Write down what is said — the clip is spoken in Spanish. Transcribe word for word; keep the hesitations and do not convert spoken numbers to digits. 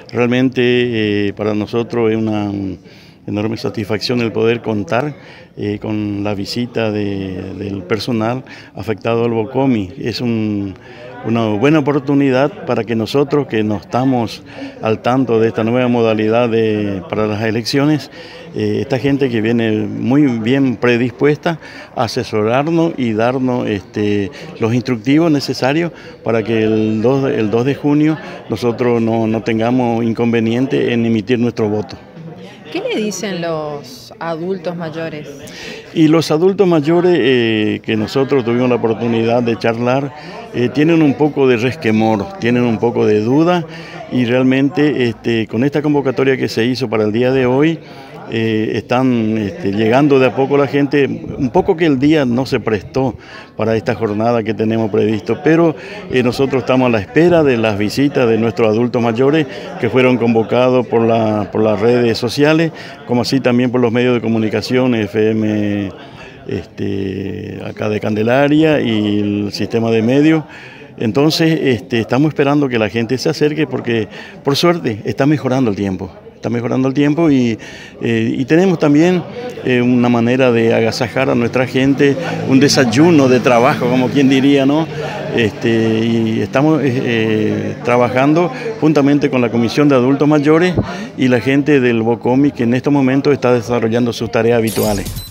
Realmente eh, para nosotros es una enorme satisfacción el poder contar eh, con la visita de, del personal afectado al BOCOMI. Es un, una buena oportunidad para que nosotros, que no estamos al tanto de esta nueva modalidad de, para las elecciones, eh, esta gente que viene muy bien predispuesta a asesorarnos y darnos este, los instructivos necesarios para que el dos, el dos de junio nosotros no, no tengamos inconveniente en emitir nuestro voto. ¿Qué le dicen los adultos mayores? Y los adultos mayores eh, que nosotros tuvimos la oportunidad de charlar, eh, tienen un poco de resquemor, tienen un poco de duda y realmente este, con esta convocatoria que se hizo para el día de hoy, Eh, están este, llegando de a poco la gente, un poco que el día no se prestó para esta jornada que tenemos previsto, pero eh, nosotros estamos a la espera de las visitas de nuestros adultos mayores que fueron convocados por, la, por las redes sociales, como así también por los medios de comunicación, F M este, acá de Candelaria y el sistema de medios. Entonces este, estamos esperando que la gente se acerque porque por suerte está mejorando el tiempo. Está mejorando el tiempo y, eh, y tenemos también eh, una manera de agasajar a nuestra gente, un desayuno de trabajo, como quien diría, ¿no? Este, y estamos eh, trabajando juntamente con la Comisión de Adultos Mayores y la gente del BOCOMI que en estos momentos está desarrollando sus tareas habituales.